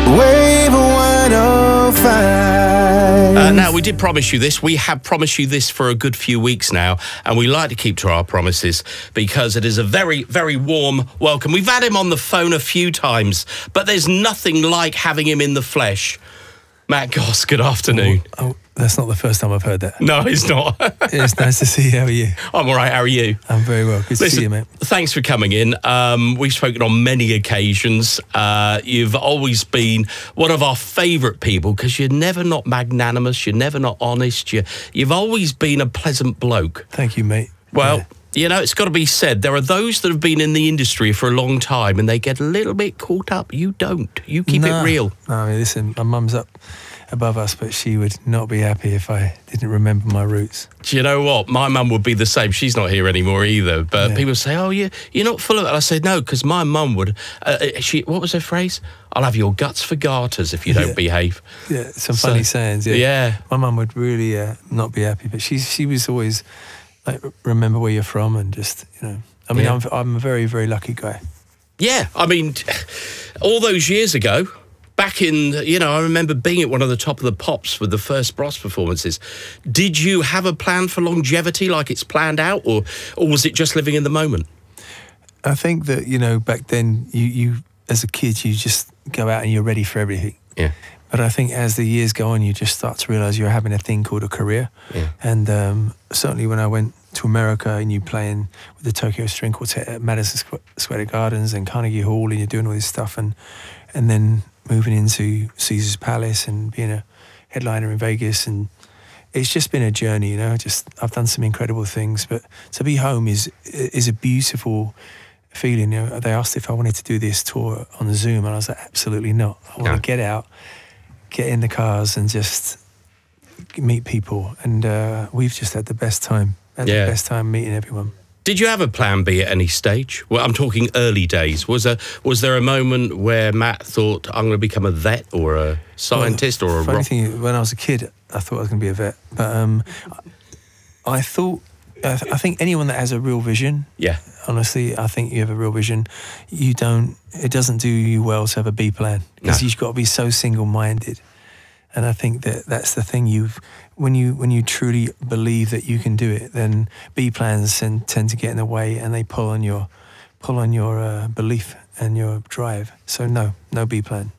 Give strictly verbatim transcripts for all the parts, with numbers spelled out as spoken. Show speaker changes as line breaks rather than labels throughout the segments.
Wave one oh five.
Uh, now, we did promise you this. We have promised you this for a good few weeks now, and we like to keep to our promises because it is a very, very warm welcome. We've had him on the phone a few times, but there's nothing like having him in the flesh. Matt Goss, good afternoon.
Oh, oh, that's not the first time I've heard that.
No, it's not.
It's nice to see you. How are you?
I'm all right. How are you?
I'm very well. Good to
Listen,
see you, mate.
Thanks for coming in. Um, we've spoken on many occasions. Uh, you've always been one of our favourite people because you're never not magnanimous. You're never not honest. You, you've always been a pleasant bloke.
Thank you, mate.
Well,
yeah.
You know, it's got to be said, there are those that have been in the industry for a long time and they get a little bit caught up. You don't. You keep
no,
it real.
No, I mean, listen, my mum's up above us, but she would not be happy if I didn't remember my roots.
Do you know what? My mum would be the same. She's not here anymore either. But
yeah. people
say, oh, you, you're not full of it. I said, no, because my mum would... Uh, she What was her phrase? I'll have your guts for garters if you don't
yeah.
behave.
Yeah, some so, funny sayings. Yeah.
yeah.
My mum would really uh, not be happy, but she, she was always... like, remember where you're from and just, you know, I mean, yeah. I'm, I'm a very, very lucky guy.
Yeah, I mean, all those years ago, back in, you know, I remember being at one of the top of the pops with the first Bros performances. Did you have a plan for longevity like it's planned out, or, or was it just living in the moment?
I think that, you know, back then, you, you as a kid, you just go out and you're ready for everything.
Yeah.
But I think as the years go on, you just start to realise you're having a thing called a career.
Yeah.
And um, certainly when I went to America and you playing with the Tokyo String Quartet at Madison Square Gardens and Carnegie Hall and you're doing all this stuff and and then moving into Caesar's Palace and being a headliner in Vegas, and it's just been a journey, you know. Just I've done some incredible things, but to be home is is a beautiful feeling. You know, they asked if I wanted to do this tour on Zoom and I was like, absolutely not. I want to get out, get in the cars and just meet people, and uh, we've just had the best time. Had
yeah.
the best time meeting everyone.
Did you have a plan B at any stage? Well, I'm talking early days. Was there, was there a moment where Matt thought, I'm going to become a vet or a scientist well, or a
funny
rock?
thing, when I was a kid, I thought I was going to be a vet. But um, I thought, I, th I think anyone that has a real vision,
yeah.
honestly, I think you have a real vision. You don't, it doesn't do you well to have a B plan because no. you've got to be so single-minded. And I think that that's the thing. You've when you when you truly believe that you can do it, then B plans tend, tend to get in the way, and they pull on your pull on your uh, belief and your drive. So no, no B plan.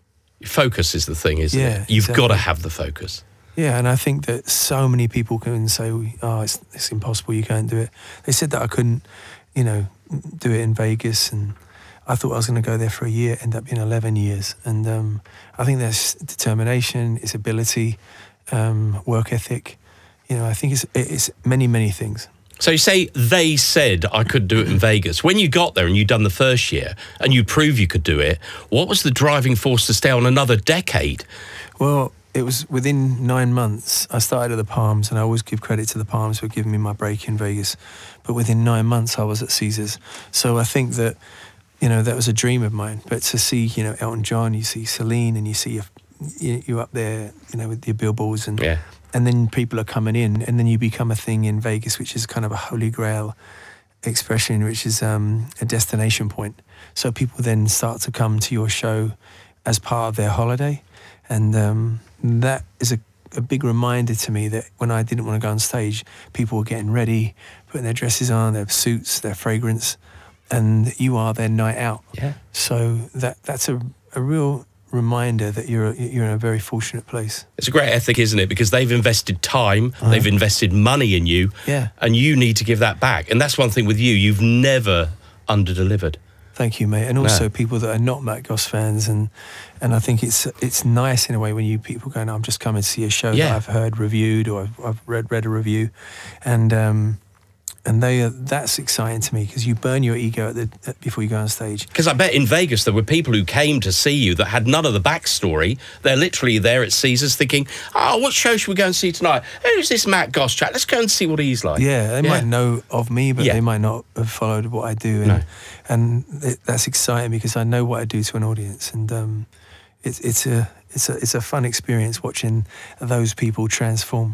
Focus is the thing, isn't
yeah,
it? You've
exactly.
got to have the focus.
Yeah, and I think that so many people can say, "Oh, it's it's impossible. You can't do it." They said that I couldn't, you know, do it in Vegas, and I thought I was going to go there for a year, end up being eleven years. And um, I think there's determination, it's ability, um, work ethic. You know, I think it's, it's many, many things.
So you say they said I could do it in Vegas. When you got there and you'd done the first year and you proved you could do it, what was the driving force to stay on another decade?
Well, it was within nine months. I started at the Palms, and I always give credit to the Palms for giving me my break in Vegas. But within nine months, I was at Caesars. So I think that, you know, that was a dream of mine. But to see, you know, Elton John, you see Celine, and you see you, you up there, you know, with your billboards, and
yeah.
and then people are coming in, and then you become a thing in Vegas, which is kind of a holy grail expression, which is um, a destination point. So people then start to come to your show as part of their holiday, and um, that is a, a big reminder to me that when I didn't want to go on stage, people were getting ready, putting their dresses on, their suits, their fragrance, and you are their night out.
Yeah.
So that that's a, a real reminder that you're you're in a very fortunate place.
It's a great ethic, isn't it? Because they've invested time, uh-huh. they've invested money in you,
yeah.
and you need to give that back. And that's one thing with you, you've never under-delivered.
Thank you, mate. And also
no.
people that are not Matt Goss fans, and and I think it's it's nice in a way when you people go, no, I'm just coming to see a show
yeah.
that I've heard reviewed, or I've, I've read read a review, and um, and they are, that's exciting to me, because you burn your ego at the at, before you go on stage.
Because I bet in Vegas there were people who came to see you that had none of the backstory. They're literally there at Caesars thinking, oh, what show should we go and see tonight? Who's this Matt Goss chap? Let's go and see what he's like.
Yeah, they
yeah.
might know of me, but
yeah.
they might not have followed what I do. And,
no.
and it, that's exciting, because I know what I do to an audience, and um, it's it's a it's a it's a fun experience watching those people transform.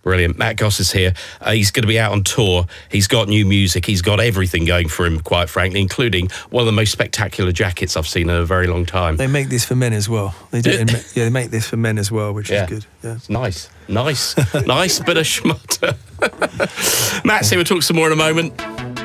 Brilliant. Matt Goss is here. Uh, he's going to be out on tour. He's got new music. He's got everything going for him, quite frankly, including one of the most spectacular jackets I've seen in a very long time.
They make this for men as well. They do. It, yeah, they make this for men as well, which
yeah.
is good. Yeah.
It's nice. Nice. Nice bit of schmutter. Matt's here. We'll talk some more in a moment.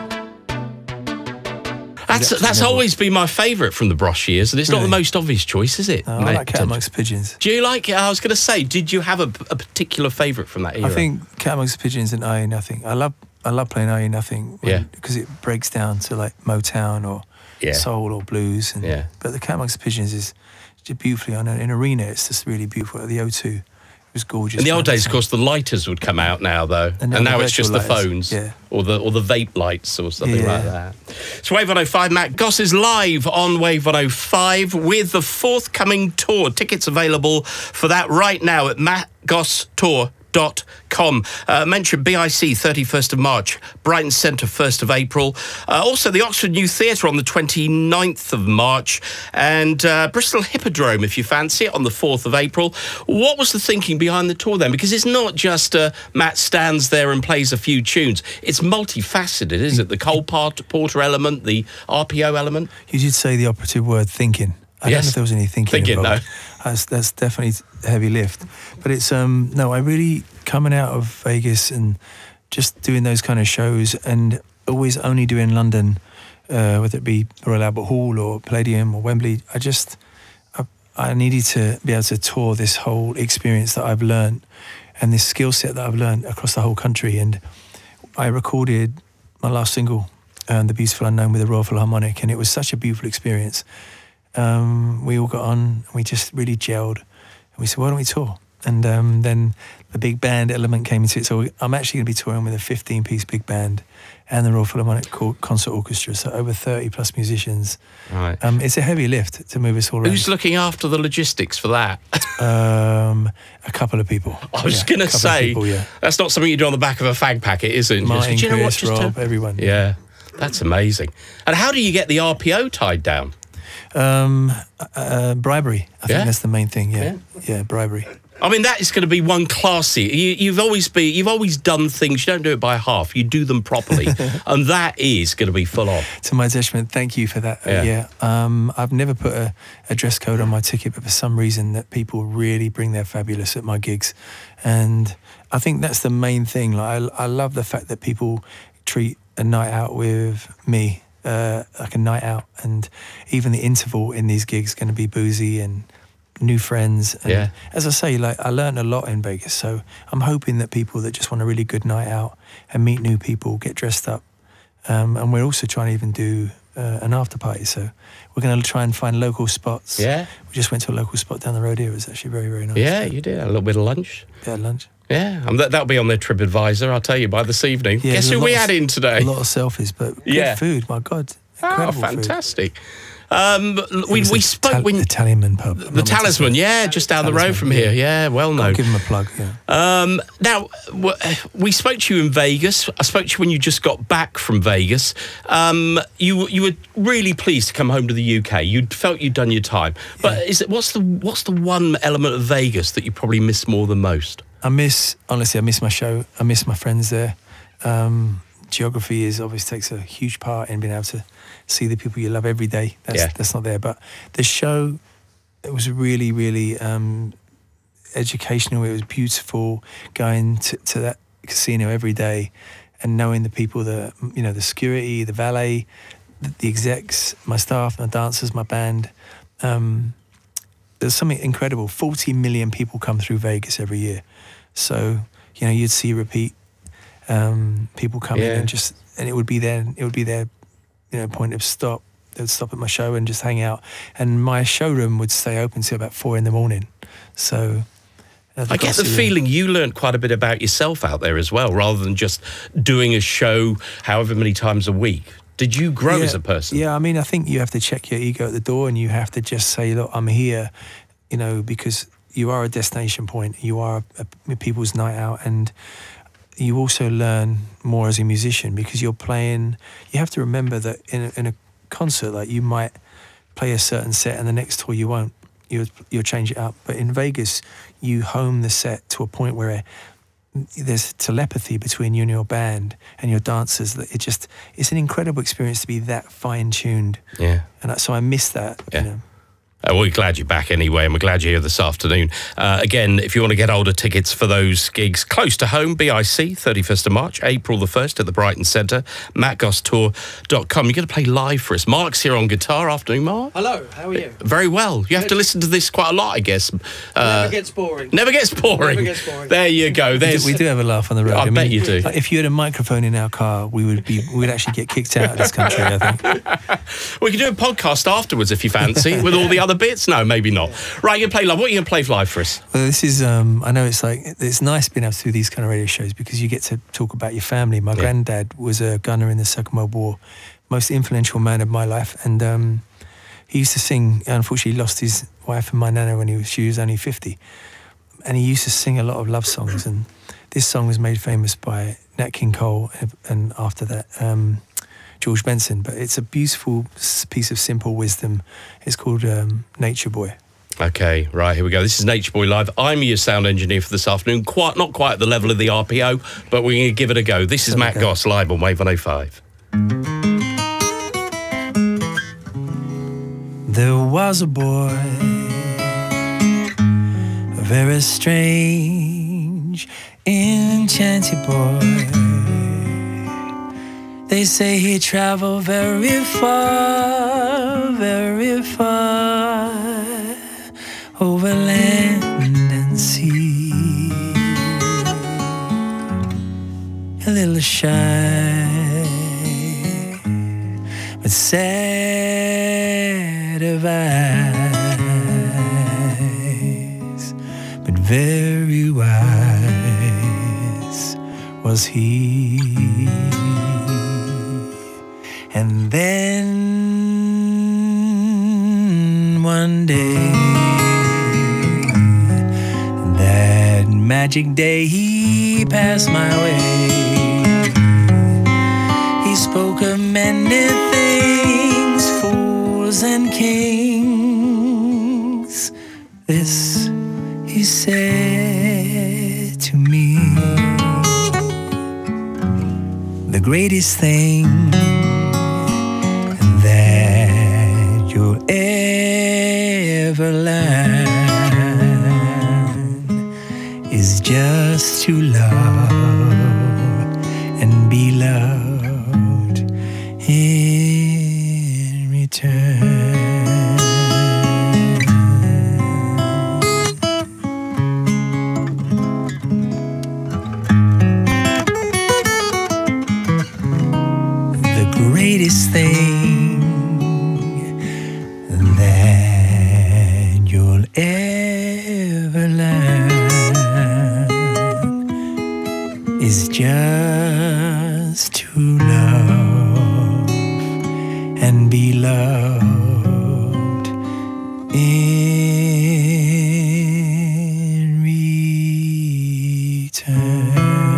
That's that's always been my favourite from the Brosh years, and it's really? not the most obvious choice, is it?
No, I like Cat Amongst Pigeons.
Do you like it? I was going to say, did you have a, a particular favourite from that era?
I think Cat Amongst Pigeons and I Ain't Nothing. I love I love playing I Ain't Nothing when, yeah. because it breaks down to like Motown or yeah. soul or blues. And, yeah. But the Cat Amongst Pigeons is just beautifully on an arena. It's just really beautiful. At the O two. It was gorgeous.
In the old days, of course, the lighters would come out now, though, and now, and now it's just lighters. the phones, yeah. or the or the vape lights or something yeah. like that. It's Wave one oh five. Matt Goss is live on Wave one oh five with the forthcoming tour. Tickets available for that right now at matt goss tour dot com. Uh, mention B I C thirty-first of March, Brighton Centre first of April, uh, also the Oxford New Theatre on the twenty-ninth of March, and uh, Bristol Hippodrome if you fancy it on the fourth of April. What was the thinking behind the tour then? Because it's not just uh, Matt stands there and plays a few tunes. It's multifaceted, isn't it? The Cole Porter element, the R P O element.
You did say the operative word thinking. I yes. don't know if there was any thinking
Thinking,
involved.
no.
That's, that's definitely a heavy lift. But it's, um, no, I really, coming out of Vegas and just doing those kind of shows and always only doing London, uh, whether it be Royal Albert Hall or Palladium or Wembley, I just, I, I needed to be able to tour this whole experience that I've learned and this skill set that I've learned across the whole country. And I recorded my last single, um, The Beautiful Unknown, with the Royal Philharmonic, and it was such a beautiful experience. Um, we all got on and we just really gelled and we said, why don't we tour? And um, then the big band element came into it. So I'm actually going to be touring with a fifteen piece big band and the Royal Philharmonic Concert Orchestra, so over thirty plus musicians.
Right.
Um, it's a heavy lift to move us all around.
Who's looking after the logistics for that?
um, a couple of people.
I was
yeah,
going to say,
people, yeah.
that's not something you do on the back of a fag packet, is it?
Martin,
just, do you know
Chris,
what? Just
Rob,
to...
everyone.
Yeah, that's amazing. And how do you get the R P O tied down?
Um, uh, bribery. I think
yeah?
that's the main thing. Yeah,
yeah,
yeah bribery.
I mean, that is going to be one classy. You, you've always been, you've always done things. You don't do it by half. You do them properly, and that is going to be full on.
To my detriment, thank you for that. Yeah, uh, yeah. Um, I've never put a, a dress code on my ticket, but for some reason, that people really bring their fabulous at my gigs, and I think that's the main thing. Like, I, I love the fact that people treat a night out with me uh, like a night out, and even the interval in these gigs going to be boozy and new friends. And
yeah.
as I say, like I learned a lot in Vegas, so I'm hoping that people that just want a really good night out and meet new people get dressed up. Um, and we're also trying to even do uh, an after party, so we're going to try and find local spots.
Yeah.
We just went to a local spot down the road here. It was actually very, very nice.
Yeah, you did. A little bit of lunch.
Yeah, lunch.
Yeah, um, that, that'll be on their TripAdvisor, I'll tell you, by this evening.
Yeah,
Guess who we had in today?
A lot of selfies, but good
yeah.
food, my God. Incredible
oh, fantastic.
Food.
Um, we we spoke
tal
when
the Tallyman pub.
The Talisman, yeah, just down
Talisman,
the road from
yeah.
here. Yeah, well known.
I'll give him a plug. Yeah.
Um, now we spoke to you in Vegas. I spoke to you when you just got back from Vegas. Um, you you were really pleased to come home to the U K. You felt you'd done your time. But yeah. is it what's the what's the one element of Vegas that you probably miss more than most?
I miss honestly. I miss my show. I miss my friends there. Um, geography is obviously takes a huge part in being able to see the people you love every day. That's,
yeah.
that's not there. But the show, it was really, really um, educational. It was beautiful going to, to that casino every day and knowing the people, the you know, the security, the valet, the, the execs, my staff, my dancers, my band. Um, there's something incredible. forty million people come through Vegas every year. So, you know, you'd see repeat um, people coming
yeah.
and just, and it would be there, it would be there. You know, point of stop. They'd stop at my show and just hang out. And my showroom would stay open till about four in the morning. So uh,
I get the feeling you learned quite a bit about yourself out there as well, rather than just doing a show however many times a week. Did you grow
yeah,
as a person?
Yeah, I mean, I think you have to check your ego at the door and you have to just say, look, I'm here, you know, because you are a destination point. You are a, a people's night out, and you also learn more as a musician because you're playing. You have to remember that in a, in a concert, like you might play a certain set, and the next tour you won't. You you'll change it up. But in Vegas, you hone the set to a point where there's telepathy between you and your band and your dancers that it just it's an incredible experience to be that fine tuned.
Yeah,
and so I miss that.
Yeah.
You know.
Uh, we're glad you're back anyway, and we're glad you're here this afternoon. Uh, again, if you want to get older tickets for those gigs close to home, B I C, thirty-first of March, April the first at the Brighton Centre, matt goss tour dot com. You're going to play live for us. Mark's here on guitar. Afternoon, Mark.
Hello, how are you?
Very well. You have to listen to this quite a lot, I guess. Uh,
Never gets boring.
Never gets boring.
Never gets boring.
There you go. There's,
We do have a laugh on the road.
I,
I
bet
mean,
you do.
like, if you had a microphone in our car, we would be we'd actually get kicked out of this country, I think.
We can do a podcast afterwards if you fancy, with all the other bits. No, maybe not. Right, you're going to play live. What are you going to play live for us?
Well, this is, um, I know it's like, it's nice being able to do these kind of radio shows because you get to talk about your family. My
Yeah.
granddad was a gunner in the Second World War, most influential man of my life. And um, he used to sing, unfortunately, he lost his wife and my nana when he was, she was only fifty. And he used to sing a lot of love songs. And this song was made famous by Nat King Cole and, and after that, um, George Benson. But it's a beautiful piece of simple wisdom. It's called um, Nature Boy.
Okay, right, here we go. This is Nature Boy Live. I'm your sound engineer for this afternoon. Quite, not quite at the level of the R P O, but we're going to give it a go. This is
There we
Matt
go.
Goss live on Wave one oh five.
There was a boy, a very strange, enchanted boy. They say he traveled very far, very far, over land and sea. A little shy, but sad of eyes, but very wise was he. And then one day, that magic day, he passed my way. He spoke of many things, fools and kings. This he said to me: the greatest thing that you'll ever learn is just to love and be loved in return. The greatest thing that you'll ever learn is just to love and be loved in return.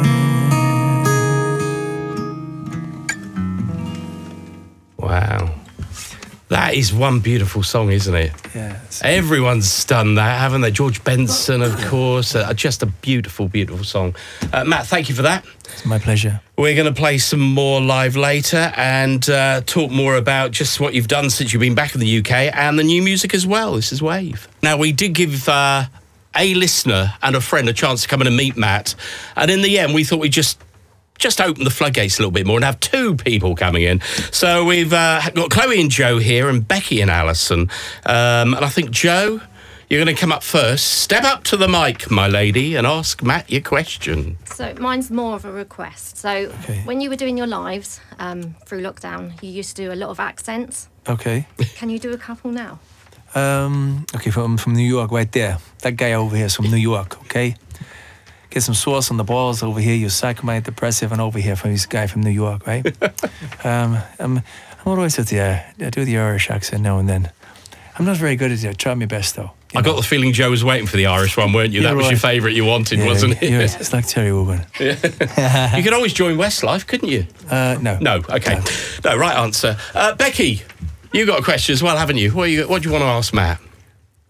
Wow. That is one beautiful song, isn't it?
Yeah.
Everyone's done that, haven't they? George Benson, of course. Uh, just a beautiful, beautiful song. Uh, Matt, thank you for that.
It's my pleasure.
We're going to play some more live later and uh, talk more about just what you've done since you've been back in the U K and the new music as well. This is Wave. Now, we did give uh, a listener and a friend a chance to come in and meet Matt. And in the end, we thought we'd just just open the floodgates a little bit more and have two people coming in. So we've uh, got Chloe and Joe here and Becky and Alison. Um, and I think, Joe, you're going to come up first. Step up to the mic, my lady, and ask Matt your question.
So mine's more of a request. So
Okay.
when you were doing your lives um, through lockdown, you used to do a lot of accents.
Okay.
Can you do a couple now?
Um, okay, from, from New York right there. That guy over here is from New York, okay? Get some sauce on the balls over here. You're psychomate, depressive, and over here from this guy from New York, right? um, I'm, I'm always at the, uh, I do the Irish accent now and then. I'm not very good at it. I try my best, though.
I got the feeling Joe was waiting for the Irish one, weren't you?
Yeah,
that was
right.
your favourite you wanted,
Yeah,
wasn't it?
yeah, it's like Terry Wogan.
You could always join Westlife, couldn't you?
Uh, no.
No, okay. No, right answer. Uh, Becky, you got a question as well, haven't you? What, you, what do you want to ask Matt?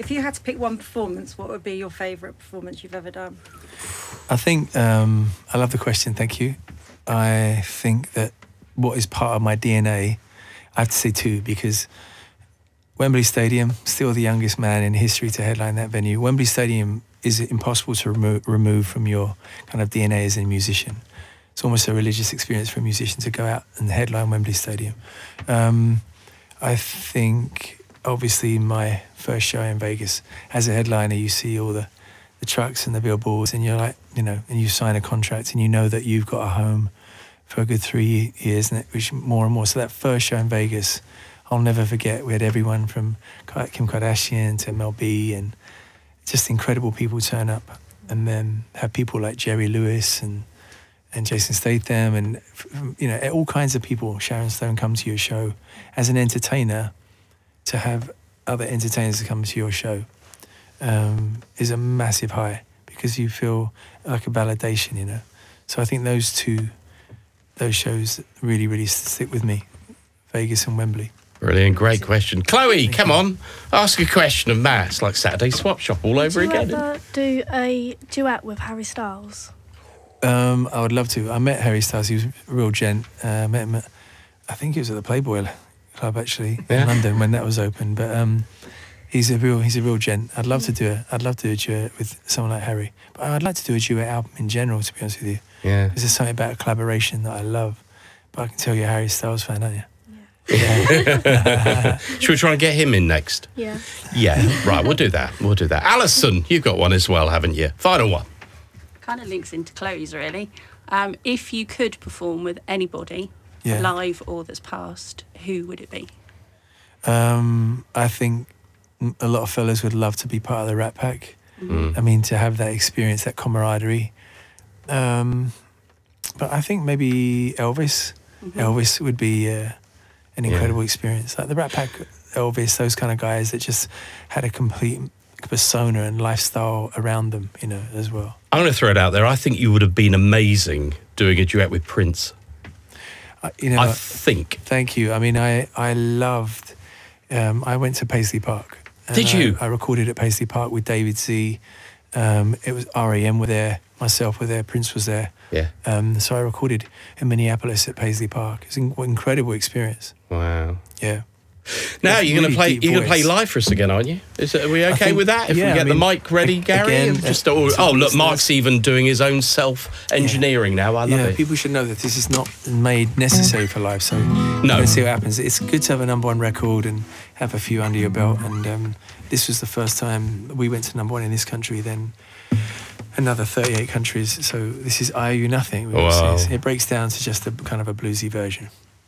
If you had to pick one performance, what would be your favourite performance you've ever done?
I think um, I love the question. Thank you. I think that what is part of my D N A, I have to say two, because Wembley Stadium, still the youngest man in history to headline that venue. Wembley Stadium is impossible to remo- remove from your kind of D N A as a musician. It's almost a religious experience for a musician to go out and headline Wembley Stadium. Um, I think, obviously, my first show in Vegas, as a headliner, you see all the, the trucks and the billboards, and you're like, you know, and you sign a contract and you know that you've got a home for a good three years, and it was more and more. So that first show in Vegas, I'll never forget. We had everyone from Kim Kardashian to Mel B, and just incredible people turn up, and then have people like Jerry Lewis and and Jason Statham, and you know, all kinds of people. Sharon Stone come to your show as an entertainer. To have other entertainers come to your show um, is a massive high, because you feel like a validation, you know. So I think those two, those shows really, really stick with me. Vegas and Wembley.
Brilliant, great question. Chloe, come on, ask a question of Matt. It's like Saturday Swap Shop all over
Would you
again.
ever do a duet with Harry Styles?
Um, I would love to. I met Harry Styles. He was a real gent. Uh, met him at, I think he was at the Playboy Club, actually,
Yeah.
in London when that was open. But um, he's a real he's a real gent. I'd love to do it. I'd love to do a duet with someone like Harry. But I'd like to do a duet album in general, to be honest with you.
Yeah.
Because there's something about a collaboration that I love. But I can tell you're a Harry Styles fan, aren't you?
Should we try and get him in next?
Yeah.
Yeah, right, we'll do that. We'll do that. Alison, you've got one as well, haven't you? Final one.
Kind of links into Chloe's, really. Um, if you could perform with anybody,
Yeah.
live or that's passed, who would it be?
Um, I think a lot of fellas would love to be part of the Rat Pack.
Mm.
I mean, to have that experience, that camaraderie. Um, but I think maybe Elvis.
Mm-hmm.
Elvis would be uh, an incredible experience. Like the Rat Pack, Elvis, those kind of guys that just had a complete persona and lifestyle around them, you know, as well.
I'm going to throw it out there. I think you would have been amazing doing a duet with Prince.
I, you know,
I think.
Thank you. I mean, I I loved. Um, I went to Paisley Park. and
Did you?
I, I recorded at Paisley Park with David Z. Um, it was R E M were there, myself were there, Prince was there.
Yeah.
Um, so I recorded in Minneapolis at Paisley Park. It's an incredible experience.
Wow.
Yeah.
Now
It's
you're going to
really
play.
deep
You're going to play
voice.
live for us again, aren't you? Is it, are we
I
okay
think-
with that? If
yeah,
we get
I mean,
the mic ready,
a-
Gary.
again,
and just
uh,
oh,
to
oh look,
listeners-
Mark's even doing his own self-engineering now. I love
yeah,
it.
people should know that this is not made necessary for live. So
No.
let's see what happens. It's good to have a number one record and have a few under your belt. And um, this was the first time we went to number one in this country. Then another thirty-eight countries. So this is I Owe You Nothing.
Wow.
It's- It breaks down to just a kind of a bluesy version.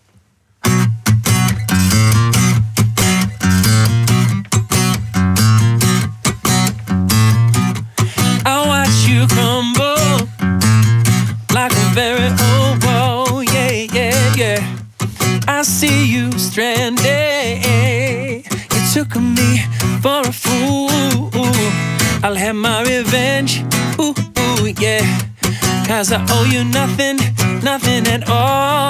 I watch you crumble like a very old wall, yeah, yeah, yeah. I see you stranded. You took me for a fool. I'll have my revenge, ooh, ooh, yeah. Cause I owe you nothing, nothing at all.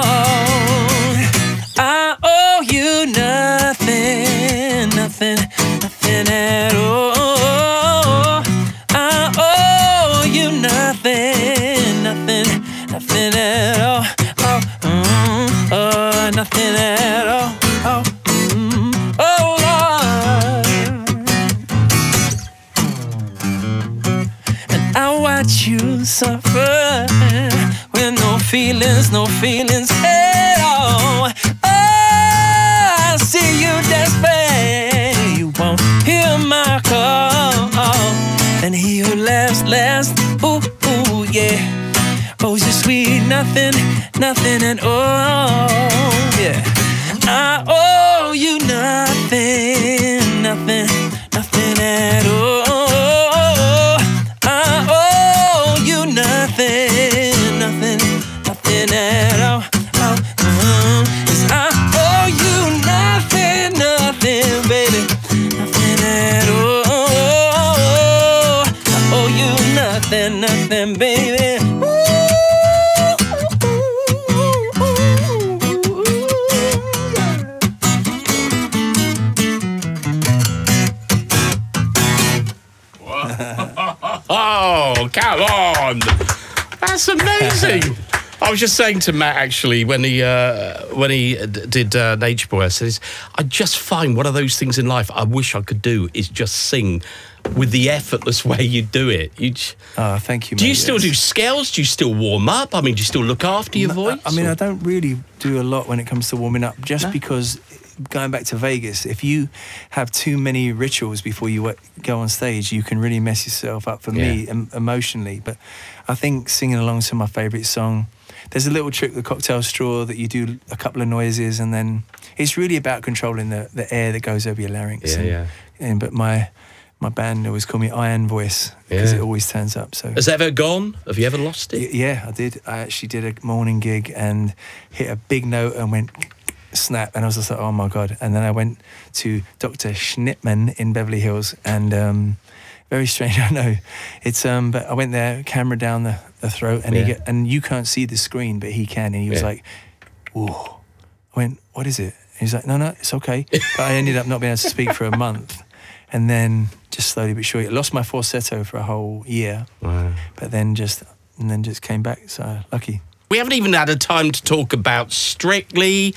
I owe you nothing, nothing, nothing at all. I owe you nothing, nothing, nothing at all. Oh, mm, oh, nothing at all. Oh, mm, oh, Lord. And I watch you suffer with no feelings, no feelings at all. Oh, I see you desperate. You won't hear my call. And he who laughs last, ooh, ooh, yeah. Oh, so sweet, nothing, nothing at all, yeah. I owe you nothing, nothing, nothing at all. I owe you nothing, nothing, nothing at all. Oh, mm, 'cause I owe you nothing, nothing, baby, nothing at all. Oh, you nothing, nothing, baby.
Oh, come on. That's amazing. I was just saying to Matt, actually, when he uh, when he d- did uh, Nature Boy, I said, I just find one of those things in life I wish I could do is just sing with the effortless way you do it. You j-
Oh, thank you,
do
mate.
you still
Yes.
do scales? Do you still warm up? I mean, do you still look after your
No,
voice?
I mean,
or-
I don't really do a lot when it comes to warming up, just
No?
because going back to Vegas, if you have too many rituals before you wa- go on stage, you can really mess yourself up for me
Yeah.
em- emotionally. But I think singing along to my favourite song, there's a little trick, the cocktail straw, that you do a couple of noises, and then it's really about controlling the, the air that goes over your larynx.
Yeah,
and,
yeah.
And, but my my band always call me Iron Voice because
Yeah.
it always turns up. So
Has that ever gone? Have you ever lost it?
Y- yeah, I did. I actually did a morning gig and hit a big note and went snap, and I was just like, oh my god. And then I went to Doctor Schnittman in Beverly Hills, and um, very strange, I know. It's um, but I went there, camera down the, the throat, and
Yeah.
he get, and you can't see the screen, but he can, and he was
Yeah.
like, whoa. I went, what is it? And he's like, no, no, it's okay. But I ended up not being able to speak for a month, and then just slowly but surely, I lost my falsetto for a whole year,
Wow.
but then just and then just came back. So lucky.
We haven't even had a time to talk about Strictly.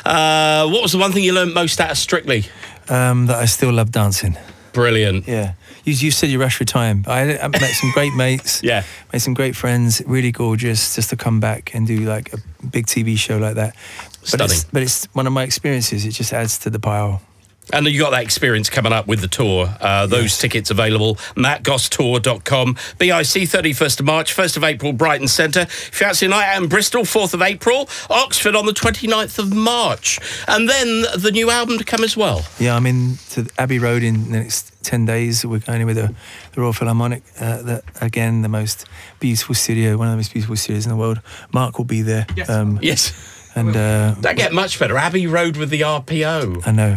Uh, what was the one thing you learned most out of Strictly?
Um, that I still love dancing.
Brilliant.
Yeah. You, you said you rushed for time. I, I met some great mates.
Yeah.
Made some great friends. Really gorgeous just to come back and do like a big T V show like that. But
Stunning.
It's, but it's one of my experiences. It just adds to the pile.
And you got that experience coming up with the tour. Uh, those
Yes.
tickets available, matt goss tour dot com. B I C, thirty-first of March, first of April, Brighton Centre. If you fancy a night out in Bristol, fourth of April. Oxford on the twenty-ninth of March. And then the new album to come as well.
Yeah, I'm in to Abbey Road in the next ten days. We're going in with the, the Royal Philharmonic. Uh, the, again, the most beautiful studio, one of the most beautiful studios in the world. Mark will be there.
Yes.
Um,
Yes.
and uh,
That get much better. Abbey Road with the R P O.
I know.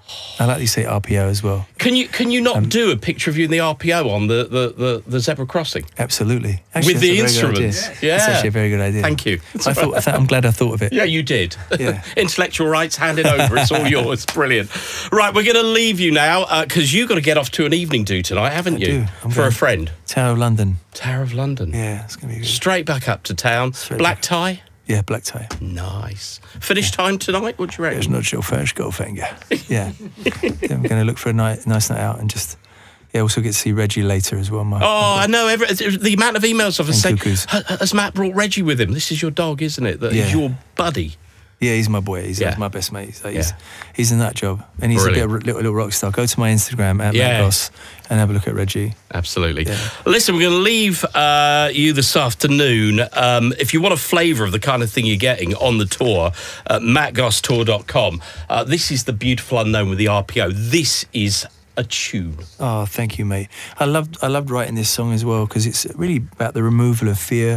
I like you say R P O as well.
Can you can you not
Um,
do a picture of you in the R P O on the, the, the, the zebra crossing?
Absolutely.
With the
that's a very good
instruments.
idea.
Yeah.
That's actually a very good idea.
Thank you.
I thought, I thought, I'm glad I thought of it.
Yeah, you did.
Yeah.
Intellectual rights handed over. It's all yours. Brilliant. Right, we're going to leave you now because you've got to get off to an evening do tonight, haven't
I
you?
do. I'm
For a
going-
friend.
Tower of London.
Tower of London.
Yeah, it's going to be good.
Straight back up to town.
Straight
Black
back.
tie.
Yeah, black tie.
Nice. Finish time tonight? What do you
It's
reckon?
not your first Goldfinger. Yeah. Yeah, I'm going to look for a night, nice night out and just, yeah, also get to see Reggie later as well. My,
Oh, I know. Every, the amount of emails I've
And
saying,
cuckoos.
has Matt brought Reggie with him? This is your dog, isn't it? That is
Yeah.
your buddy.
Yeah, he's my boy. He's
Yeah.
like my best mate. He's, like, he's,
Yeah.
he's a nut job. And he's
Brilliant.
a bit of a little, little rock star. Go to my Instagram at
Yeah.
Matt Goss and have a look at Reggie.
Absolutely.
Yeah.
Listen, we're going to leave uh, you this afternoon. Um, if you want a flavour of the kind of thing you're getting on the tour, uh, matt goss tour dot com. Uh, this is The Beautiful Unknown with the R P O. This is a tune.
Oh, thank you, mate. I loved I loved writing this song as well because it's really about the removal of fear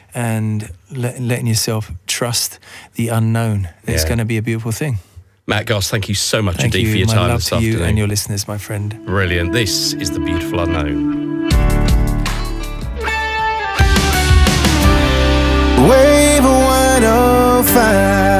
and let, letting yourself trust the unknown. It's
Yeah.
going to be a beautiful thing.
Matt Goss, thank you so much
Thank
indeed
you.
for your
My
time
love
this
to
afternoon.
you and your listeners, my friend.
Brilliant. This is The Beautiful Unknown.
Wave one oh five.